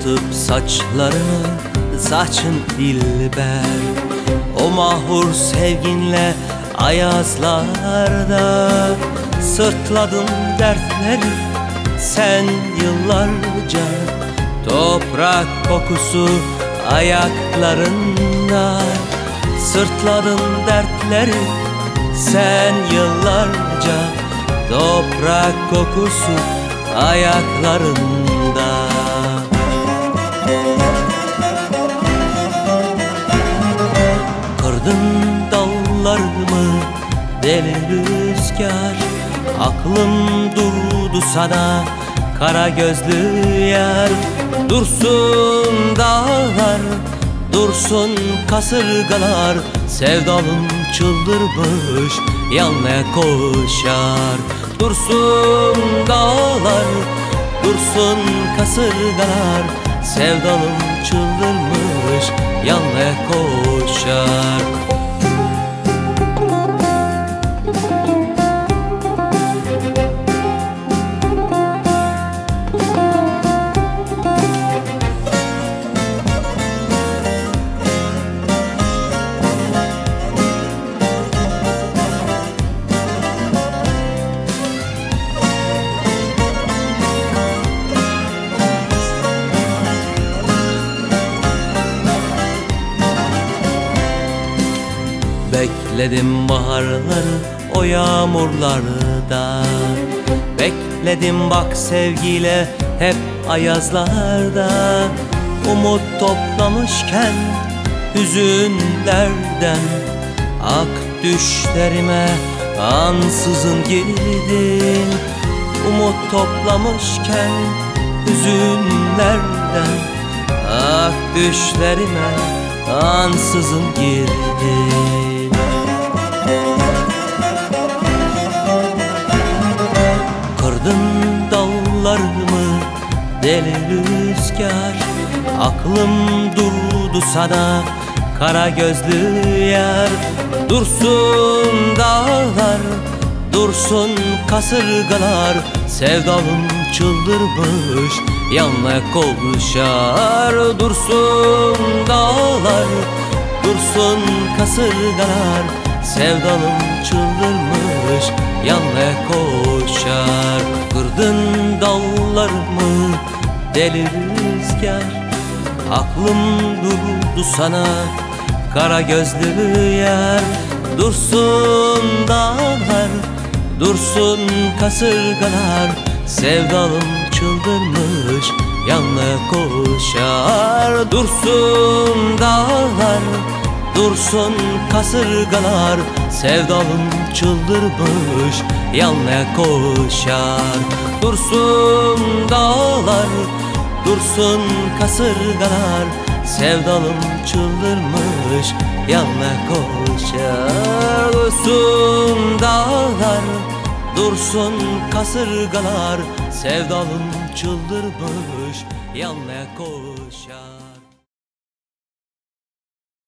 Oynasıp saçlarını, saçın dilber, o mahur sevginle ayazlarda sırtladın dertleri sen yıllarca. Toprak kokusu ayaklarında, sırtladın dertleri sen yıllarca. Toprak kokusu ayaklarında. Kırdın dallarımı deli rüzgar, aklım durdu sana kara gözlü yar. Dursun dağlar, dursun kasırgalar, sevdalım çıldırmış yanmaya koşar. Dursun dağlar, dursun kasırgalar, sevdalım çıldırmış yanmaya koşar. Bekledim baharları o yağmurlarda, bekledim bak sevgiyle hep ayazlarda. Umut toplamışken hüzünlerden, ak düşlerime ansızın girdin. Umut toplamışken hüzünlerden, ak düşlerime ansızın girdin. Kırdın dallarımı deli rüzgar, aklım durdu sana kara gözlü yar. Dursun dağlar, dursun kasırgalar, sevdalım çıldırmış yanmaya koşar. Dursun dağlar, dursun kasırgalar, sevdalım çıldırmış yanmaya koşar. Kırdın dallarımı deli rüzgar, aklım durdu sana kara gözlü yar. Dursun dağlar, dursun kasırgalar, sevdalım çıldırmış yanmaya koşar. Dursun dağlar, dursun kasırgalar, sevdalım çıldırmış yanmaya koşar. Dursun dağlar, dursun kasırgalar, sevdalım çıldırmış yanmaya koşar. Dursun dağlar, dursun kasırgalar, sevdalım çıldırmış yanmaya koşar.